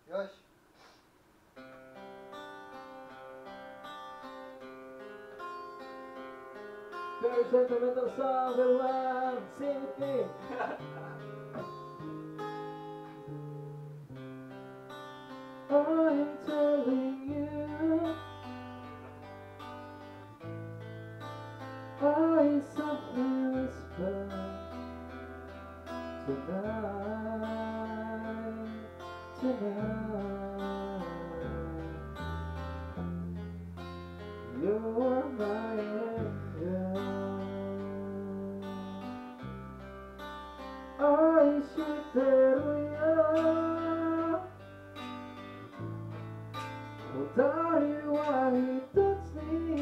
よし。 Very sentimental song, everyone, sing with me. I'm telling you, I softly whisper tonight. You're my angel. I should tell you, without you I don't sleep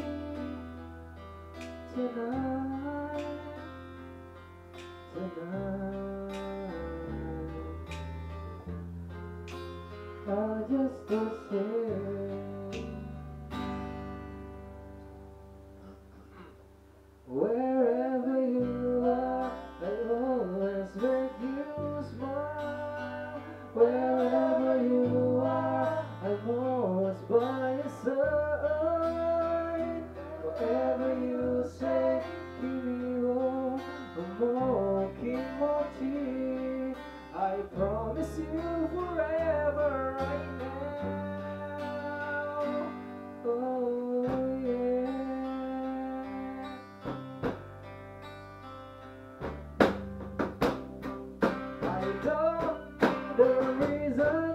tonight. I just don't say. Wherever you are, I'll always make you smile. Wherever you are, I'm always by your side. Whatever you say, kimi wo omou kimochi. I promise you forever right now. Oh yeah. I don't need a reason,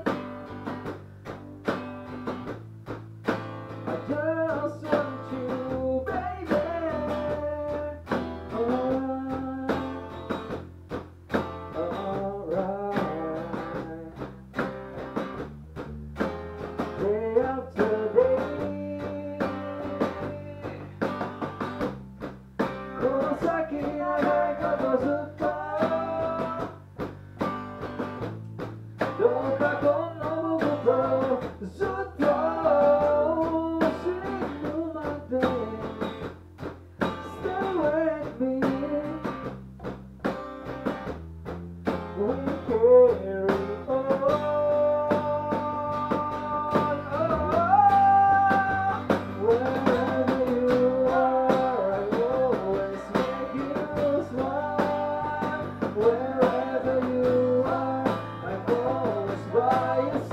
I just want you, baby. Alright. Day after day, この先長いことずっとどうかこの僕とずっと死ぬまで Stay with me. We carry on. Wherever you are, I always make you smile. Wherever you are, I'm always by your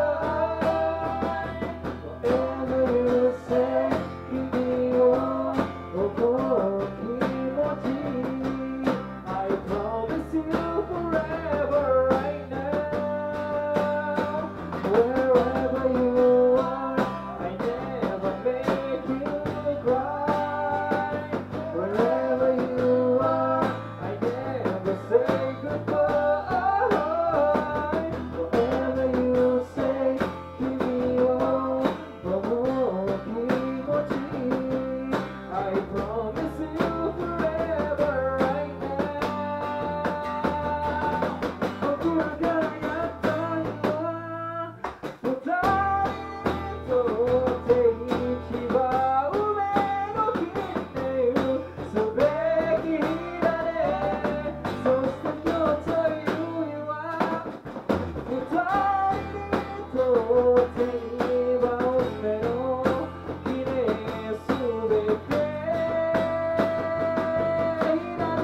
side. Whatever you say, kimi wo omou kimochi. I promise you forever right now. Wherever you are, I never make you cry. Wherever you are, I never say goodbye. Whatever you say, kimi wo omou kimochi. I promise you forever right now. 僕らがやったのは二人とって一番上の記念すべき日だね。そして今日という日は二人とって二番目の記念すべき日だ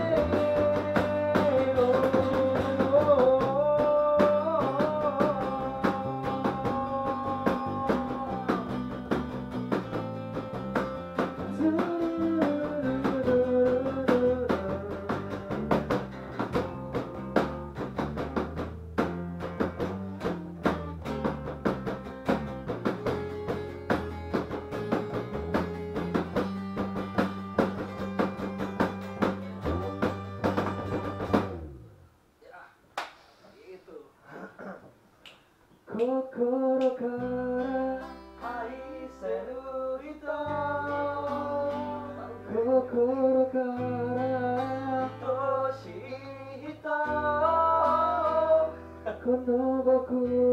心から愛せる人、心から愛しい人、この僕